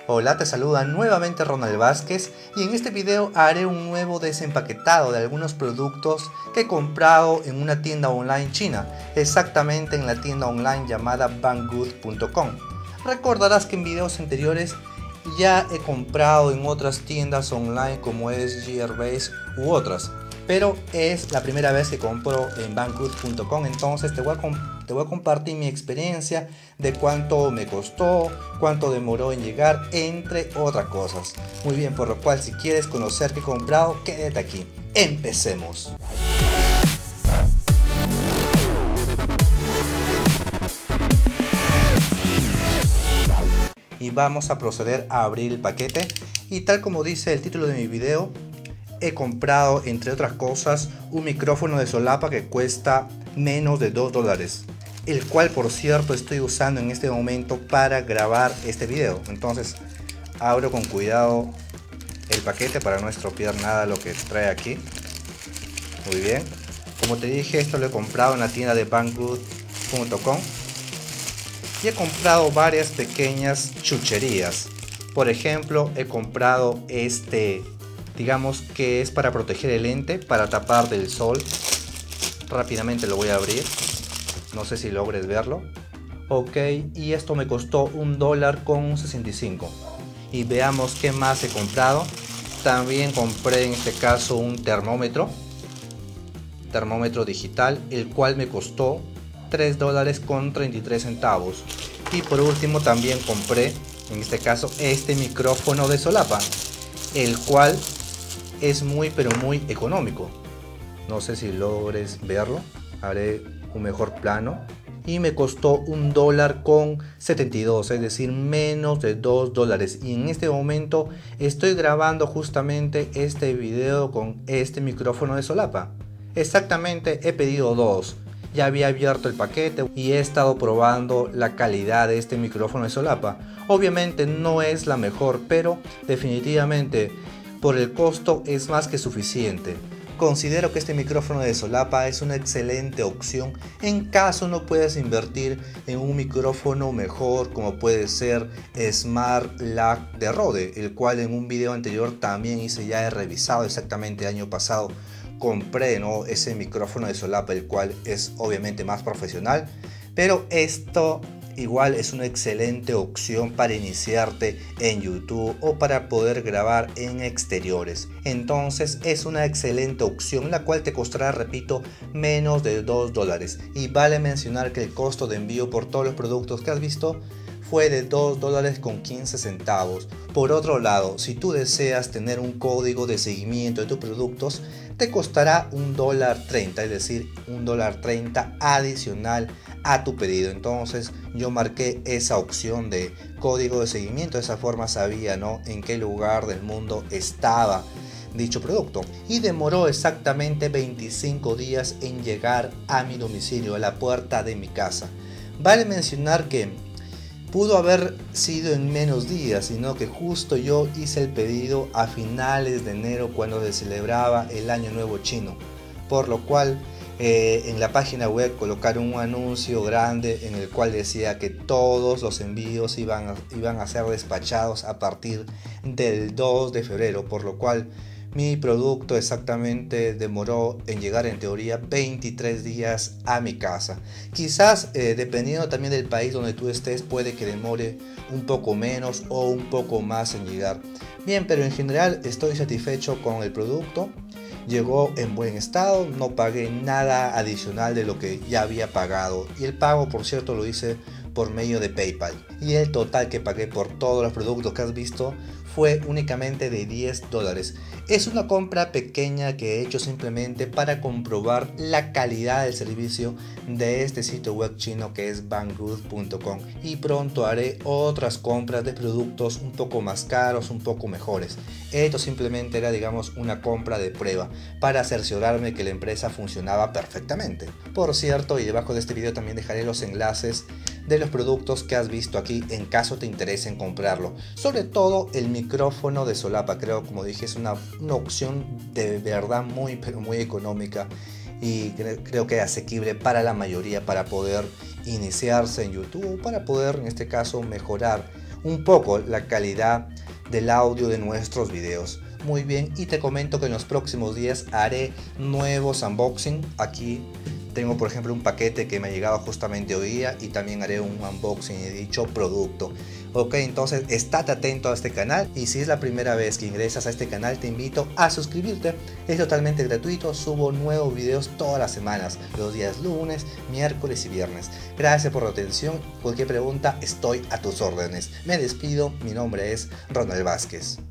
Hola, te saluda nuevamente Ronald Vázquez y en este video haré un nuevo desempaquetado de algunos productos que he comprado en una tienda online china, exactamente en la tienda online llamada Banggood.com. Recordarás que en videos anteriores ya he comprado en otras tiendas online como es Gearbest u otras, pero es la primera vez que compro en Banggood.com, entonces te voy a compartir mi experiencia de cuánto me costó, cuánto demoró en llegar, entre otras cosas. Muy bien, por lo cual si quieres conocer qué he comprado, quédate aquí. Empecemos. Y vamos a proceder a abrir el paquete y tal como dice el título de mi video, he comprado entre otras cosas un micrófono de solapa que cuesta menos de $2, el cual por cierto estoy usando en este momento para grabar este video. Entonces abro con cuidado el paquete para no estropear nada lo que trae aquí. Muy bien, como te dije, esto lo he comprado en la tienda de Banggood.com y he comprado varias pequeñas chucherías. Por ejemplo, he comprado este, digamos que es para proteger el lente, para tapar del sol. Rápidamente lo voy a abrir, no sé si logres verlo. Ok, y esto me costó $1.65. Y veamos qué más he comprado. También compré en este caso un termómetro digital, el cual me costó $3.33. Y por último también compré en este caso este micrófono de solapa, el cual es muy económico. No sé si logres verlo, haré un mejor plano. Y me costó $1.72, es decir, menos de $2. Y en este momento estoy grabando justamente este video con este micrófono de solapa. Exactamente, he pedido dos. Ya había abierto el paquete y he estado probando la calidad de este micrófono de solapa. Obviamente no es la mejor, pero definitivamente por el costo es más que suficiente. Considero que este micrófono de solapa es una excelente opción en caso no puedas invertir en un micrófono mejor como puede ser Smartlac de Rode, el cual en un video anterior también ya he revisado exactamente el año pasado. Compré ese micrófono de solapa, el cual es obviamente más profesional, pero esto igual es una excelente opción para iniciarte en YouTube o para poder grabar en exteriores. Entonces es una excelente opción, la cual te costará, repito, menos de $2. Y vale mencionar que el costo de envío por todos los productos que has visto fue de $2.15. Por otro lado, si tú deseas tener un código de seguimiento de tus productos, te costará $1.30, es decir, $1.30 adicional a tu pedido. Entonces yo marqué esa opción de código de seguimiento, de esa forma sabía en qué lugar del mundo estaba dicho producto. Y demoró exactamente 25 días en llegar a mi domicilio, a la puerta de mi casa. Vale mencionar que pudo haber sido en menos días, sino que justo yo hice el pedido a finales de enero, cuando se celebraba el Año Nuevo Chino, por lo cual en la página web colocaron un anuncio grande en el cual decía que todos los envíos iban a ser despachados a partir del 2 de febrero, por lo cual mi producto exactamente demoró en llegar en teoría 23 días a mi casa. Quizás dependiendo también del país donde tú estés, puede que demore un poco menos o un poco más en llegar. Bien, pero en general estoy satisfecho con el producto. Llegó en buen estado, no pagué nada adicional de lo que ya había pagado. Y el pago, por cierto, lo hice por medio de PayPal. Y el total que pagué por todos los productos que has visto fue únicamente de $10. Es una compra pequeña que he hecho simplemente para comprobar la calidad del servicio de este sitio web chino que es Banggood.com, y pronto haré otras compras de productos un poco más caros, un poco mejores. Esto simplemente era, digamos, una compra de prueba para cerciorarme que la empresa funcionaba perfectamente. Por cierto, y debajo de este video también dejaré los enlaces de los productos que has visto aquí en caso te interese en comprarlo. Sobre todo el micrófono de solapa, creo, como dije, es una opción de verdad muy económica y creo que asequible para la mayoría, para poder iniciarse en YouTube, para poder en este caso mejorar un poco la calidad del audio de nuestros videos. Muy bien, y te comento que en los próximos días haré nuevos unboxing. Aquí tengo por ejemplo un paquete que me ha llegado justamente hoy día y también haré un unboxing de dicho producto. Ok, entonces estate atento a este canal, y si es la primera vez que ingresas a este canal te invito a suscribirte. Es totalmente gratuito, subo nuevos videos todas las semanas, los días lunes, miércoles y viernes. Gracias por la atención, cualquier pregunta estoy a tus órdenes. Me despido, mi nombre es Ronald Vázquez.